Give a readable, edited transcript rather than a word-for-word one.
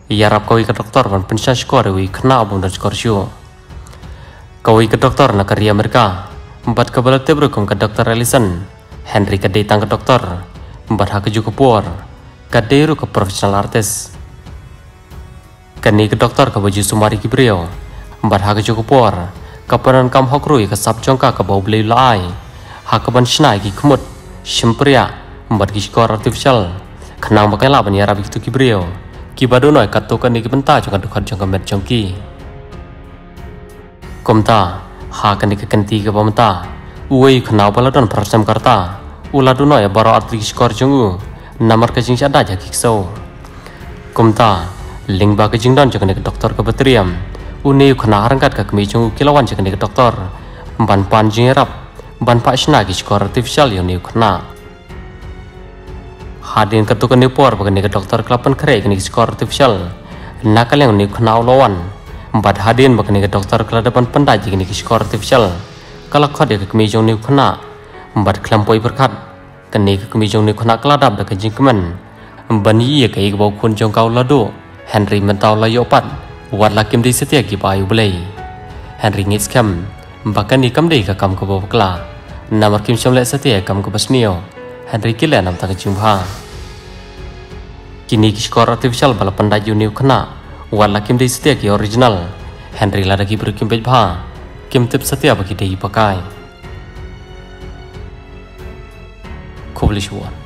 Yarap kawai ke doktor ban pensya skor wi kena abung dan skor syu. Kawai ke doktor na karya mereka. Empat kebalak tebrukum ke dokter Ellison. Henry ke datang ke dokter. Empat hak juga puar. Kaderu ke profesional artis. Kani ke dokter ke baju sumari kibrio. Empat hak juga puar. Kapanan kam hokrui ke sab jongka ke bau beli lai. Hak ban shnai ki kemut. Shempria. Empat ki skor artificial. Kenang pakai laban ya rabi itu kibrio. Kibado noi katokan ni kibenta jongka dukat jongka met jongki. Komta. Hakan di kekenti ke pamta. Uwe kenal baladon persam karta. Uladu noi baro arti skor jongu. Namar ke jing ada jaki kso. Komta. Lingba ke jing don jongka ke doktor ke bateriam. Une kena harangkat ke kemi jongu kilawan jongka ke doktor. Ban pan jing rap. Ban pak shna ki skor artificial yon ni kena. Hadin ketukan ni por bagan ke doktor kelapan kere ke skor artificial. Nakal yang ni kena lawan. Empat hadin bagan ke doktor keladapan pendaji ke skor artificial. Kalau kau dia ke kemijong ni kena. Empat kelampoi berkat. Keni ke kemijong ni kena keladap dak jingkeman. Bani ia ke bau kun jong kau lado. Henry mentau layo pat. Wat lakim di setia ki bayu belai. Henry ngits kam. Bahkan ni kam dei ke kam ke bau kela. Namar kim syamlet setia kam ke basmio. Henry kila nam tak jumpa. Kini skor artificial bala pendaji ni kena. Wat lakim dei setia ki original. Henry lada ki berkim bejbha. Kim tip setia bagi dei pakai. Kublish one.